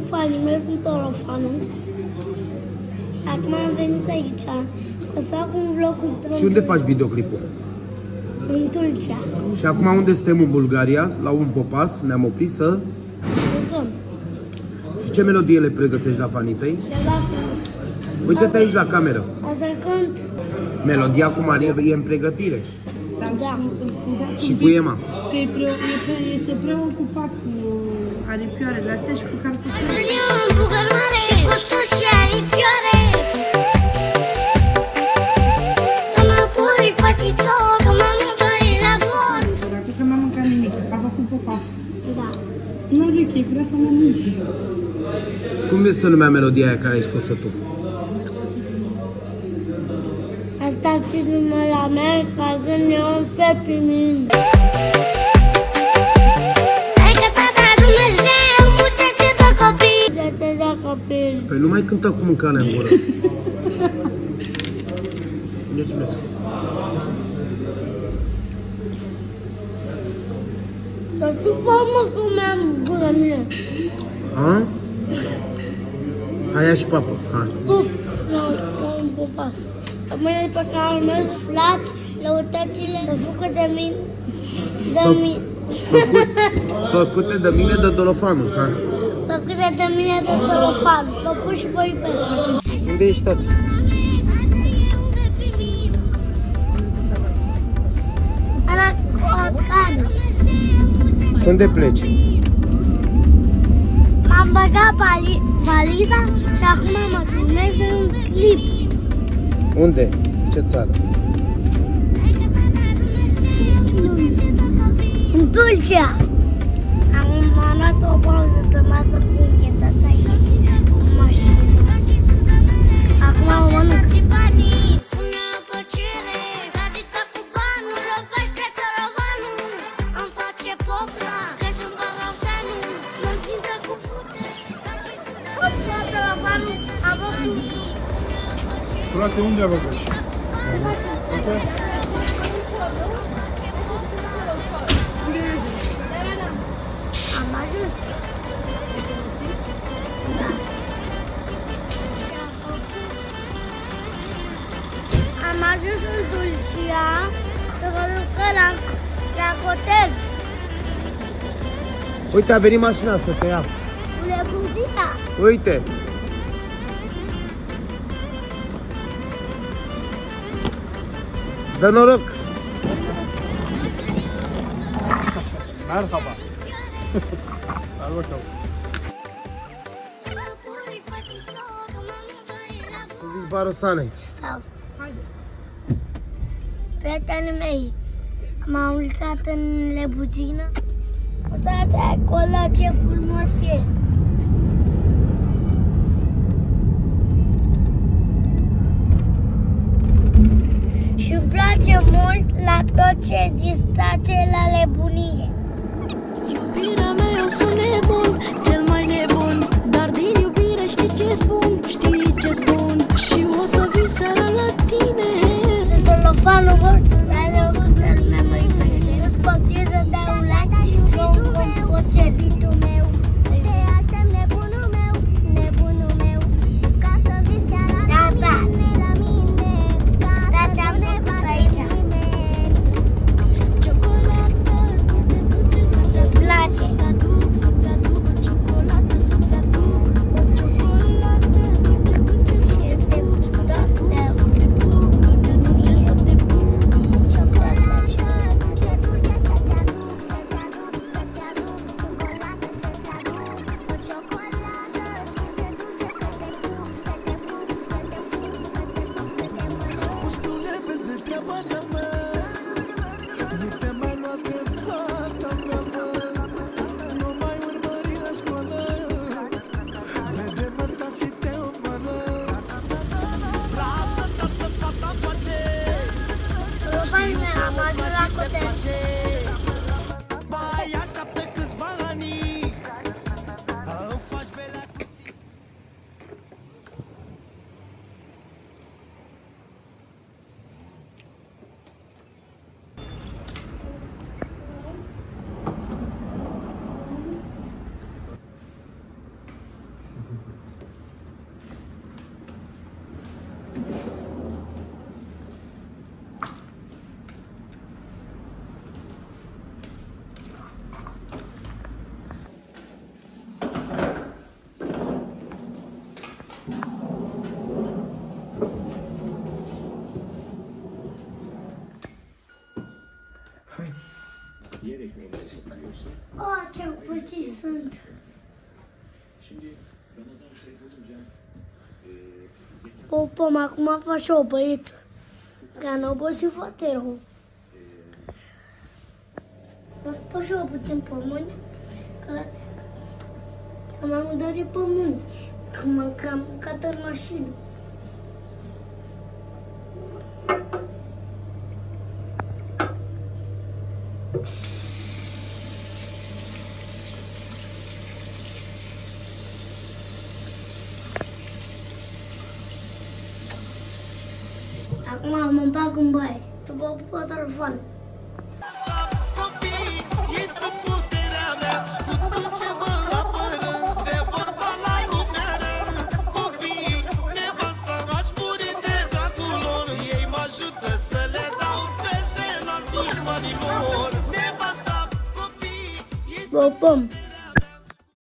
fanii mei, sunt Orofanul. Acum am venit aici să fac un vlog cu Trump. Și unde faci videoclipul? În Tulcea. Și acum unde suntem în Bulgaria, la un popas, ne-am oprit să... Jucăm. Și ce melodie le pregătești la fanii tăi? Ceva frumos. Uite-te aici la cameră. Asta cânt. Melodia cu Maria e în pregătire. Dar scuzați Și cu Ema. că este preocupat cu aripioarele astea și cu cartofiuri. Și cu sus și aripioare. Să mă pui pătitor, că m-am dorit la bot. Dacă că n-am mâncat nimic, a făcut popas. Da. Nu are ok, vrea să mănânce. Cum se numea melodia aia care ai scos-o tu? Asta ți numai la mea, ca să ne umfe pe mine. Hai că tata Dumnezeu, multe-te de copii. Multe-te de copii. Păi nu mai cântă cu mâncarea în gură. Mulțumesc. Dar tu fă-mă cum am gura mea. A? Hai, ia și papă. Hai. Pup, la un pupas. Rămâne pe canalul meu, suflați, lăutați-le, să fucă de mine. De mine. Făcute de mine de Dolofanu. Hai. Făcute de mine de telefon. Vă pun și vă iubesc. Unde ești, tati? Ana Cocană. Unde pleci? M-am băgat valiza și acum mă filmez în un clip. Unde? Ce țară? În Tulcea. Am luat o pauză de masă cu închetat aici. Cu mașină. Acum o mănânc. Frate, unde a băgat? Am ajuns. Da. Am ajuns în Tulcea să mă duc la cotej. Uite, a venit mașina să te ia. Nebunita. Uite. Dă noroc! Merhaba. Al bakalım. Zic Barosane. Stau. Prietenii mei, m-am urcat în Lebuzină. Uitați acolo ce frumos e. Și îmi place mult la tot ce distrace la nebunie. Iubirea mea, eu sunt nebun, cel mai nebun. Dar din iubire știi ce spun, știi ce spun. Și o să vii seara la tine. Sunt Dolofanul vostru, care o să-l mea mai iubește. Îți pot să dau like și un concert. Te aștept nebunul meu, nebunul meu. Ca să vii seara la mine, la mine. Ca să am făcut aici. ciocolată Ce puțin sunt. Popom, acum fac și o băietă. Că n-a obosit foarte rău. Vă spun și eu puțin pământ. Că m-am udarit pământ. Că m-am căcat în mașină. Acum mă împac în baie. Te vă pup pe telefon. Popom.